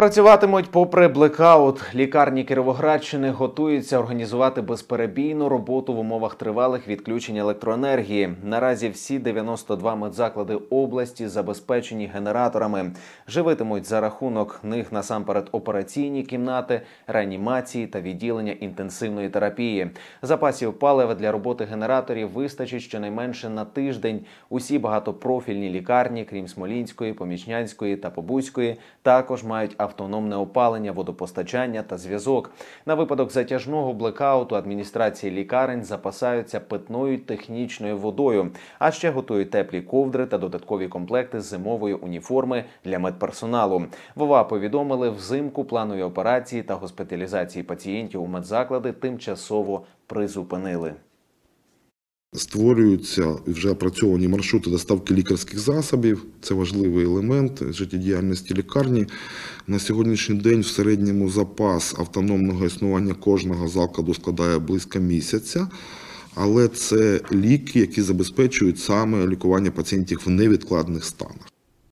Працюватимуть попри блекаут. Лікарні Кіровоградщини готуються організувати безперебійну роботу в умовах тривалих відключень електроенергії. Наразі всі 92 медзаклади області забезпечені генераторами. Живитимуть за рахунок них насамперед операційні кімнати, реанімації та відділення інтенсивної терапії. Запасів палива для роботи генераторів вистачить щонайменше на тиждень. Усі багатопрофільні лікарні, крім Смолінської, Помічнянської та Побузької, також мають автономне опалення, водопостачання та зв'язок. На випадок затяжного блекауту адміністрації лікарень запасаються питною технічною водою, а ще готують теплі ковдри та додаткові комплекти зимової уніформи для медперсоналу. В ОВА повідомили, взимку планові операції та госпіталізації пацієнтів у медзаклади тимчасово призупинили. Створюються вже опрацьовані маршрути доставки лікарських засобів. Це важливий елемент життєдіяльності лікарні. На сьогоднішній день в середньому запас автономного існування кожного закладу складає близько місяця. Але це ліки, які забезпечують саме лікування пацієнтів в невідкладних станах.